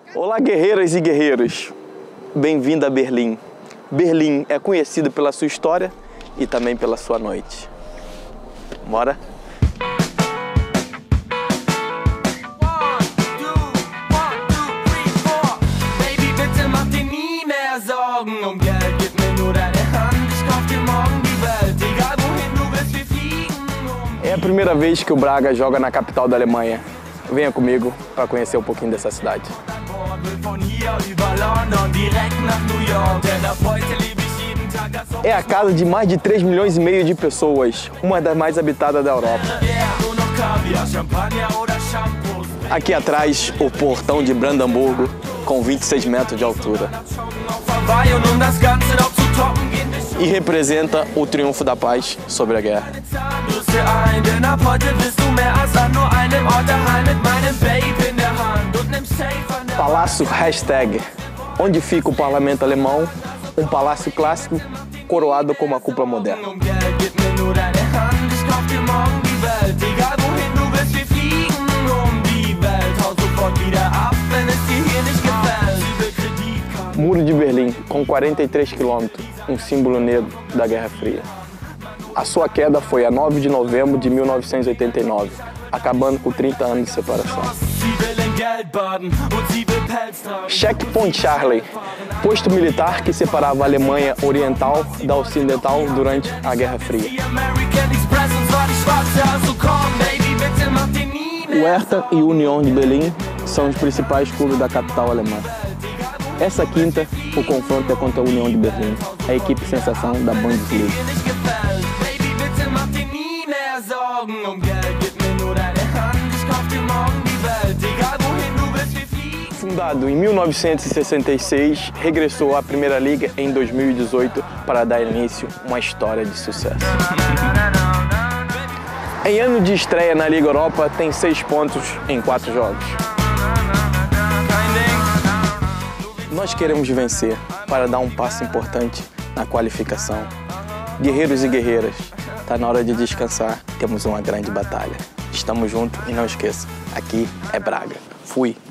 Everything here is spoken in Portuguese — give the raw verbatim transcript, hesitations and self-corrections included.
Olá, guerreiras e guerreiros. Bem-vindo a Berlim. Berlim é conhecido pela sua história e também pela sua noite. Bora? É a primeira vez que o Braga joga na capital da Alemanha. Venha comigo para conhecer um pouquinho dessa cidade. É a casa de mais de três milhões e meio de pessoas, uma das mais habitadas da Europa. Aqui atrás, o portão de Brandemburgo, com vinte e seis metros de altura. E representa o triunfo da paz sobre a guerra. Palácio Hashtag, onde fica o parlamento alemão, um palácio clássico coroado com uma cúpula moderna. Muro de Berlim, com quarenta e três quilômetros, um símbolo negro da Guerra Fria. A sua queda foi a nove de novembro de mil novecentos e oitenta e nove, acabando com trinta anos de separação. Checkpoint Charlie, posto militar que separava a Alemanha Oriental da Ocidental durante a Guerra Fria. O Hertha e o Union de Berlim são os principais clubes da capital alemã. Essa quinta, o confronto é contra a União de Berlim, a equipe sensação da Bundesliga. Fundado em mil novecentos e sessenta e seis, regressou à Primeira Liga em dois mil e dezoito para dar início a uma história de sucesso. Em ano de estreia na Liga Europa, tem seis pontos em quatro jogos. Nós queremos vencer para dar um passo importante na qualificação. Guerreiros e guerreiras, está na hora de descansar, temos uma grande batalha. Estamos juntos e não esqueça, aqui é Braga. Fui!